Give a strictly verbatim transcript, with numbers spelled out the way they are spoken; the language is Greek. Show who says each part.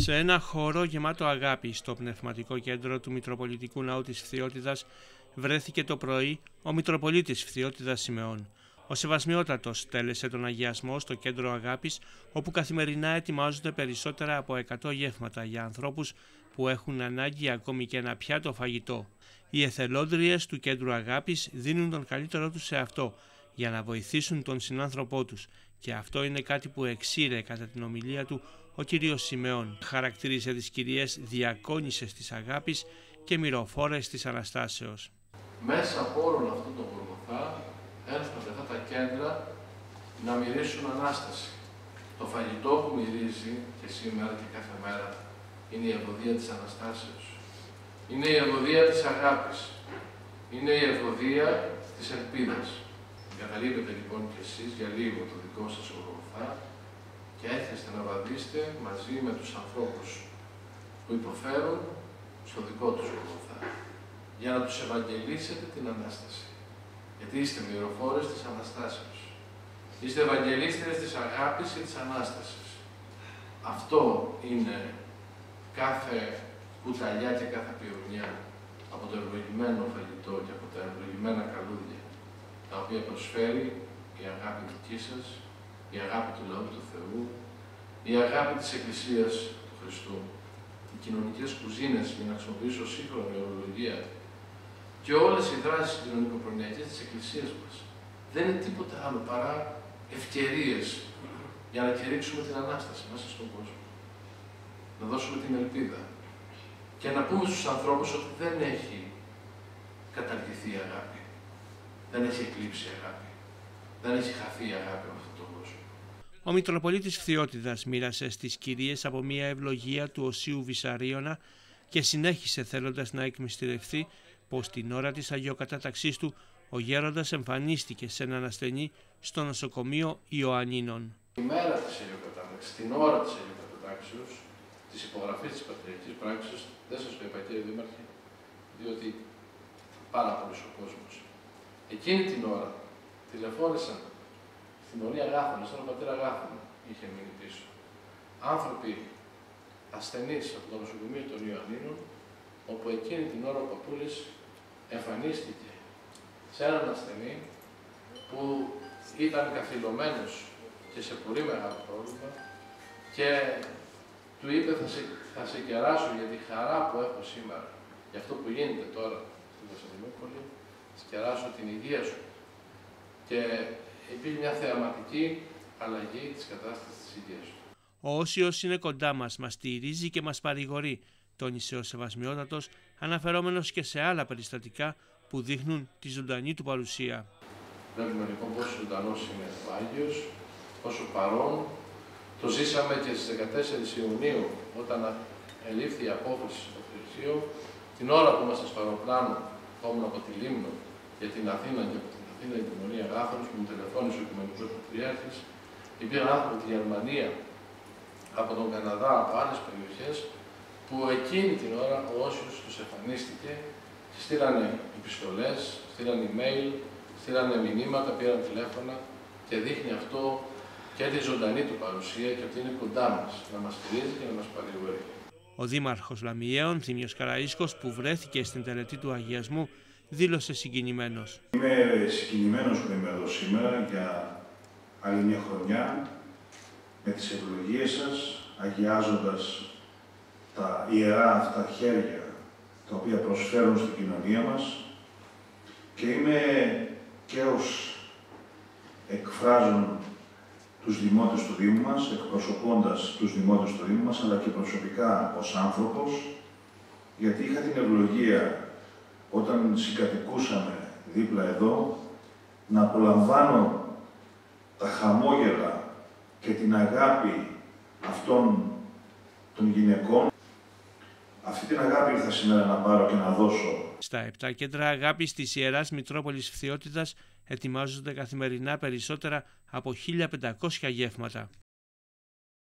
Speaker 1: Σε ένα χώρο γεμάτο αγάπη στο πνευματικό κέντρο του Μητροπολιτικού Ναού της Φθιώτιδας βρέθηκε το πρωί ο Μητροπολίτης Φθιώτιδας Σιμεών. Ο Σεβασμιότατος τέλεσε τον αγιασμό στο κέντρο αγάπης, όπου καθημερινά ετοιμάζονται περισσότερα από εκατό γεύματα για ανθρώπους που έχουν ανάγκη ακόμη και ένα πιάτο φαγητό. Οι εθελόντριες του κέντρου αγάπης δίνουν τον καλύτερό τους σε αυτό, για να βοηθήσουν τον συνάνθρωπό τους, και αυτό είναι κάτι που εξήρε κατά την ομιλία του ο κύριος Σιμεών. Χαρακτήρισε τις κυρίες διακόνισσες της αγάπης και μυροφόρες της Αναστάσεως.
Speaker 2: Μέσα από όλο αυτό το Γολγοθά έρχονται αυτά τα κέντρα να μυρίσουν Ανάσταση. Το φαγητό που μυρίζει και σήμερα και κάθε μέρα είναι η ευωδία της Αναστάσεως. Είναι η ευωδία της αγάπης. Είναι η ευωδία της ελπίδας. Καταλείπετε λοιπόν κι εσείς για λίγο το δικό σας Γολγοθά και έρχεστε να βαδίστε μαζί με τους ανθρώπους που υποφέρουν στο δικό τους Γολγοθά, για να τους ευαγγελίσετε την Ανάσταση. Γιατί είστε μυροφόρες της Αναστάσεως. Είστε ευαγγελίστρες της αγάπης και της Ανάστασης. Αυτό είναι κάθε κουταλιά και κάθε πυρουνιά από το ευλογημένο φαγητό και από τα ευλογημένα καλούδια, τα οποία προσφέρει η αγάπη δική σας, η αγάπη του λαού του Θεού, η αγάπη της Εκκλησίας του Χριστού, οι κοινωνικές κουζίνες, για να χρησιμοποιήσω σύγχρονη ορολογία, και όλες οι δράσεις κοινωνικοπρονοιακές της Εκκλησίας μας δεν είναι τίποτα άλλο παρά ευκαιρίες για να κηρύξουμε την Ανάσταση μέσα στον κόσμο. Να δώσουμε την ελπίδα και να πούμε στους ανθρώπους ότι δεν έχει καταργηθεί η αγάπη. Δεν έχει εκλείψει η αγάπη. Δεν έχει χαθεί η αγάπη από αυτόν τον κόσμο.
Speaker 1: Ο Μητροπολίτης Φθιώτιδας μοίρασε στις κυρίες από μια ευλογία του Οσίου Βυσαρίωνα και συνέχισε θέλοντας να εκμυστηρευθεί πως την ώρα της αγιοκατάταξής του ο γέροντας εμφανίστηκε σε έναν ασθενή στο νοσοκομείο Ιωαννίνων.
Speaker 2: Η μέρα της αγιοκατάταξης, την ώρα της αγιοκατάταξης, της υπογραφής της πατριαρχικής πράξης, δεν σας το είπα κύριε Δήμαρχε, διότι πάρα πολλοί ο κόσμος. Εκείνη την ώρα τηλεφώνησαν στην Ορία Γάθωνα, στον πατέρα Γάθωνα, είχε μείνει πίσω. Άνθρωποι ασθενείς από το νοσοκομείο των Ιωαννίνων, όπου εκείνη την ώρα ο παππούλης εμφανίστηκε σε έναν ασθενή που ήταν καθυλωμένος και σε πολύ μεγάλο πρόβλημα και του είπε θα σε, θα σε κεράσω για τη χαρά που έχω σήμερα, για αυτό που γίνεται τώρα στην Κωνσταντινούπολη, θα σε κεράσω την υγεία σου. Και υπήρχε μια θεαματική αλλαγή της κατάστασης της υγείας του.
Speaker 1: Ο Όσιος είναι κοντά μας, μας στηρίζει και μας παρηγορεί, τόνισε ο Σεβασμιότατος, αναφερόμενος και σε άλλα περιστατικά που δείχνουν τη ζωντανή του παρουσία.
Speaker 2: Βλέπουμε λοιπόν πόσο ζωντανός είναι ο Άγιος, πόσο παρόν. Το ζήσαμε και στις δεκατέσσερις Ιουνίου, όταν ελήφθη η απόφαση στο Φρυσίο, την ώρα που ήμασταν στο αεροπλάνο, ερχόμουν από τη Λίμνο για την Αθήνα και από την Αθήνα για την Ορία Γάθωνος, που μου τηλεφώνησε ο Οικουμενικός Πατριάρχης. Υπήρχαν άνθρωποι από τη Γερμανία, από τον Καναδά, από άλλες περιοχές, που εκείνη την ώρα ο Όσιος τους εμφανίστηκε και στείλανε επιστολές, στείλανε email, στείλανε μηνύματα, πήραν τηλέφωνα και δείχνει αυτό και τη ζωντανή του παρουσία και ότι είναι κοντά μας, να μας στηρίζει και να μας παρηγορεί.
Speaker 1: Ο Δήμαρχος Λαμιαίων, Θήμιος Καραΐσκος, που βρέθηκε στην τελετή του αγιασμού, δήλωσε συγκινημένος.
Speaker 3: Είμαι συγκινημένος που είμαι εδώ σήμερα για άλλη μια χρονιά με τις ευλογίες σας, αγιάζοντας τα ιερά αυτά χέρια τα οποία προσφέρουν στην κοινωνία μας, και είμαι και ως εκφράζων τους δημότες του Δήμου μας, εκπροσωπώντας τους δημότες του Δήμου μας, αλλά και προσωπικά ως άνθρωπος, γιατί είχα την ευλογία όταν συγκατοικούσαμε δίπλα εδώ να απολαμβάνω τα χαμόγελα και την αγάπη αυτών των γυναικών. Αυτή την αγάπη ήρθα σήμερα να πάρω και να δώσω.
Speaker 1: Στα επτά κέντρα αγάπης της Ιεράς Μητρόπολης Φθιώτιδας ετοιμάζονται καθημερινά περισσότερα από χίλια πεντακόσια γεύματα.